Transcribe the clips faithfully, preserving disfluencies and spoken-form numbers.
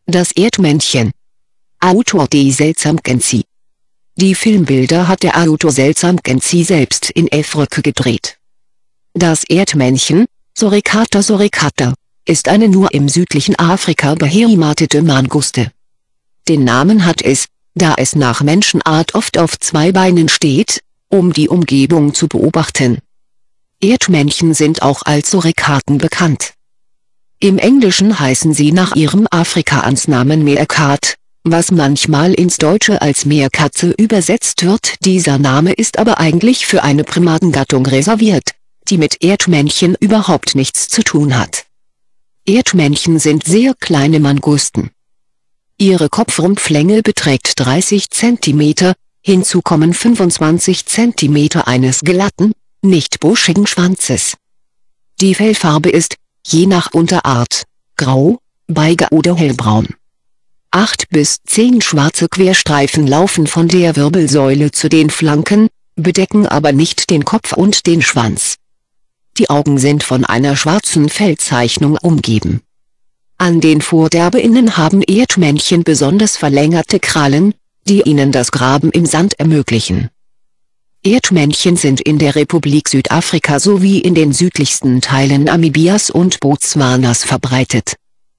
Das Erdmännchen. Autor D. Selçam-Genci. Die Filmbilder hat der Autor Selçam-Genci selbst in Efröke gedreht. Das Erdmännchen, Suricata suricata, ist eine nur im südlichen Afrika beheimatete Manguste. Den Namen hat es, da es nach Menschenart oft auf zwei Beinen steht, um die Umgebung zu beobachten. Erdmännchen sind auch als Suricaten bekannt. Im Englischen heißen sie nach ihrem Afrikaansnamen Meerkat, was manchmal ins Deutsche als Meerkatze übersetzt wird. Dieser Name ist aber eigentlich für eine Primatengattung reserviert, die mit Erdmännchen überhaupt nichts zu tun hat. Erdmännchen sind sehr kleine Mangusten. Ihre Kopfrumpflänge beträgt dreißig Zentimeter, hinzu kommen fünfundzwanzig Zentimeter eines glatten, nicht buschigen Schwanzes. Die Fellfarbe ist, je nach Unterart, grau, beige oder hellbraun. Acht bis zehn schwarze Querstreifen laufen von der Wirbelsäule zu den Flanken, bedecken aber nicht den Kopf und den Schwanz. Die Augen sind von einer schwarzen Fellzeichnung umgeben. An den Vorderbeinen haben Erdmännchen besonders verlängerte Krallen, die ihnen das Graben im Sand ermöglichen. Erdmännchen sind in der Republik Südafrika sowie in den südlichsten Teilen Namibias und Botswanas verbreitet.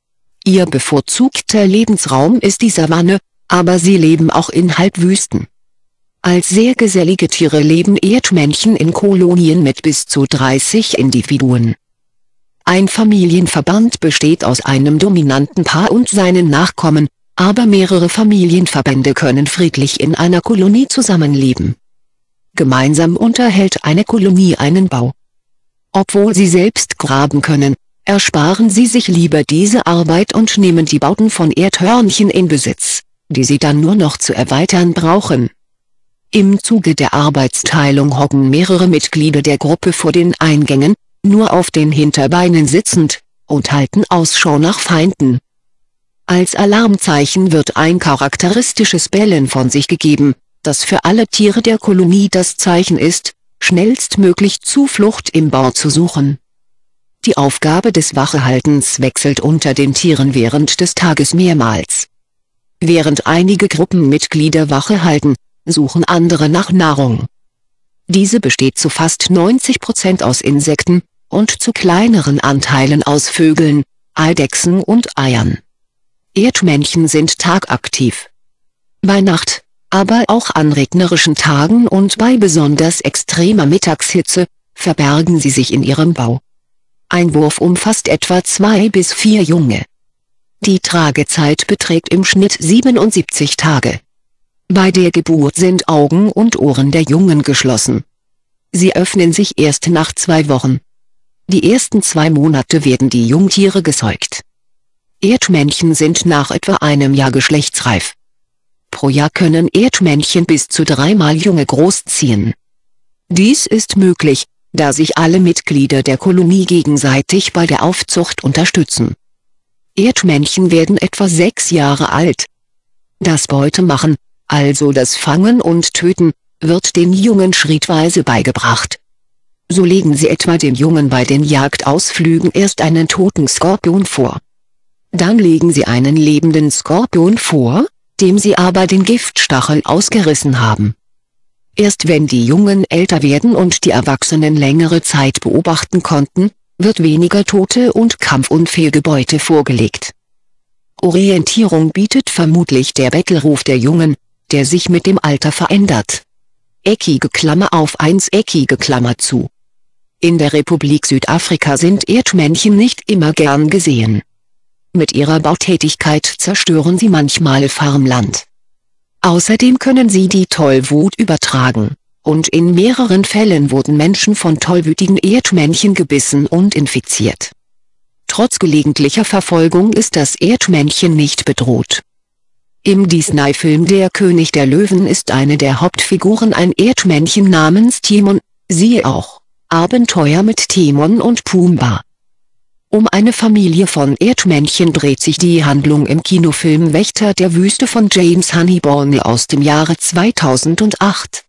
Ihr bevorzugter Lebensraum ist die Savanne, aber sie leben auch in Halbwüsten. Als sehr gesellige Tiere leben Erdmännchen in Kolonien mit bis zu dreißig Individuen. Ein Familienverband besteht aus einem dominanten Paar und seinen Nachkommen, aber mehrere Familienverbände können friedlich in einer Kolonie zusammenleben. Gemeinsam unterhält eine Kolonie einen Bau. Obwohl sie selbst graben können, ersparen sie sich lieber diese Arbeit und nehmen die Bauten von Erdhörnchen in Besitz, die sie dann nur noch zu erweitern brauchen. Im Zuge der Arbeitsteilung hocken mehrere Mitglieder der Gruppe vor den Eingängen, nur auf den Hinterbeinen sitzend, und halten Ausschau nach Feinden. Als Alarmzeichen wird ein charakteristisches Bellen von sich gegeben, das für alle Tiere der Kolonie das Zeichen ist, schnellstmöglich Zuflucht im Bau zu suchen. Die Aufgabe des Wachehaltens wechselt unter den Tieren während des Tages mehrmals. Während einige Gruppenmitglieder Wache halten, suchen andere nach Nahrung. Diese besteht zu fast neunzig Prozent aus Insekten, und zu kleineren Anteilen aus Vögeln, Eidechsen und Eiern. Erdmännchen sind tagaktiv. Bei Nacht, aber auch an regnerischen Tagen und bei besonders extremer Mittagshitze, verbergen sie sich in ihrem Bau. Ein Wurf umfasst etwa zwei bis vier Junge. Die Tragezeit beträgt im Schnitt siebenundsiebzig Tage. Bei der Geburt sind Augen und Ohren der Jungen geschlossen. Sie öffnen sich erst nach zwei Wochen. Die ersten zwei Monate werden die Jungtiere gesäugt. Erdmännchen sind nach etwa einem Jahr geschlechtsreif. Pro Jahr können Erdmännchen bis zu dreimal Junge großziehen. Dies ist möglich, da sich alle Mitglieder der Kolonie gegenseitig bei der Aufzucht unterstützen. Erdmännchen werden etwa sechs Jahre alt. Das Beutemachen, also das Fangen und Töten, wird den Jungen schrittweise beigebracht. So legen sie etwa dem Jungen bei den Jagdausflügen erst einen toten Skorpion vor. Dann legen sie einen lebenden Skorpion vor, dem sie aber den Giftstachel ausgerissen haben. Erst wenn die Jungen älter werden und die Erwachsenen längere Zeit beobachten konnten, wird weniger tote und kampfunfähige Beute vorgelegt. Orientierung bietet vermutlich der Bettelruf der Jungen, der sich mit dem Alter verändert. Eckige Klammer auf eins eckige Klammer zu. In der Republik Südafrika sind Erdmännchen nicht immer gern gesehen. Mit ihrer Bautätigkeit zerstören sie manchmal Farmland. Außerdem können sie die Tollwut übertragen, und in mehreren Fällen wurden Menschen von tollwütigen Erdmännchen gebissen und infiziert. Trotz gelegentlicher Verfolgung ist das Erdmännchen nicht bedroht. Im Disney-Film Der König der Löwen ist eine der Hauptfiguren ein Erdmännchen namens Timon, siehe auch Abenteuer mit Timon und Pumba. Um eine Familie von Erdmännchen dreht sich die Handlung im Kinofilm Wächter der Wüste von James Honeybourne aus dem Jahre zweitausendacht.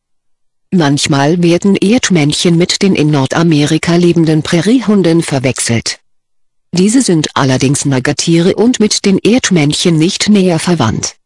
Manchmal werden Erdmännchen mit den in Nordamerika lebenden Präriehunden verwechselt. Diese sind allerdings Nagetiere und mit den Erdmännchen nicht näher verwandt.